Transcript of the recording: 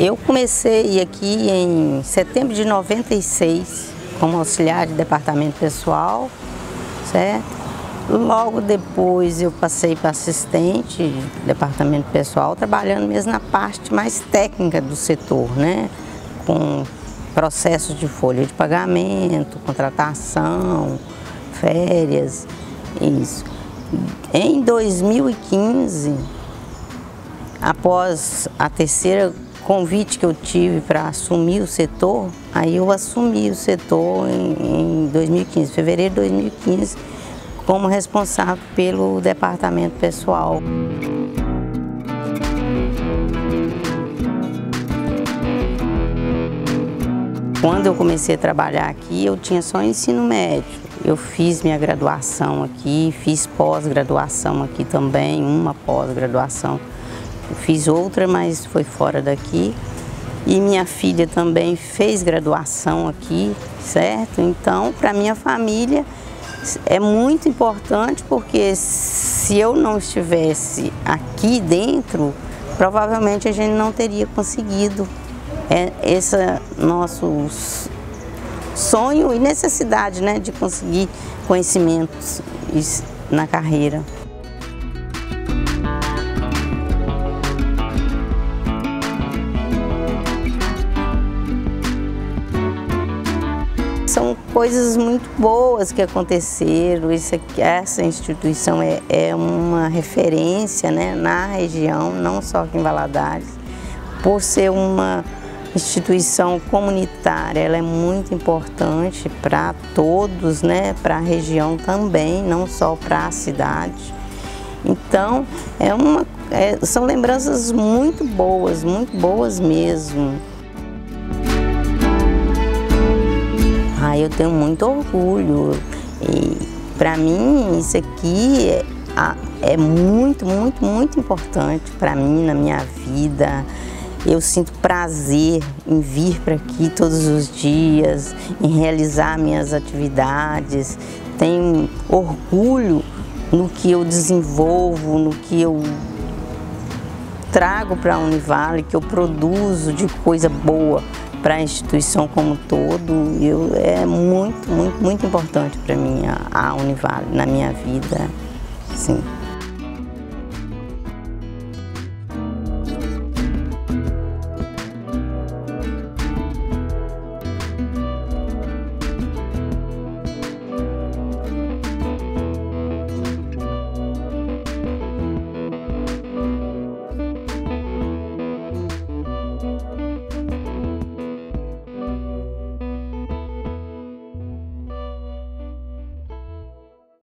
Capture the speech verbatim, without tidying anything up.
Eu comecei aqui em setembro de noventa e seis como auxiliar de departamento pessoal, certo? Logo depois eu passei para assistente de departamento pessoal, trabalhando mesmo na parte mais técnica do setor, né? Com processos de folha de pagamento, contratação, férias, isso. Em dois mil e quinze, após a terceira convite que eu tive para assumir o setor, aí eu assumi o setor em, em dois mil e quinze, fevereiro de dois mil e quinze, como responsável pelo departamento pessoal. Quando eu comecei a trabalhar aqui, eu tinha só ensino médio. Eu fiz minha graduação aqui, fiz pós-graduação aqui também, uma pós-graduação. Fiz outra, mas foi fora daqui. E minha filha também fez graduação aqui, certo? Então, para minha família é muito importante, porque se eu não estivesse aqui dentro, provavelmente a gente não teria conseguido é, esse nosso sonho e necessidade, né, de conseguir conhecimentos na carreira. São coisas muito boas que aconteceram. Isso aqui, essa instituição é, é uma referência, né, na região, não só aqui em Valadares. Por ser uma instituição comunitária, ela é muito importante para todos, né, para a região também, não só para a cidade. Então, é uma, é, são lembranças muito boas, muito boas mesmo. Ah, eu tenho muito orgulho e para mim isso aqui é, é muito, muito, muito importante para mim na minha vida. Eu sinto prazer em vir para aqui todos os dias, em realizar minhas atividades. Tenho orgulho no que eu desenvolvo, no que eu trago para a Univale, que eu produzo de coisa boa para a instituição como um todo. Eu, é muito, muito, muito importante para mim a, a Univale na minha vida, sim.